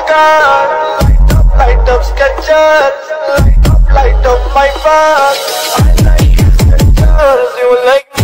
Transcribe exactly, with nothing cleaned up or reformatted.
car. Light up, light up Skechers. Light up, light up my bag. I like Skechers, you like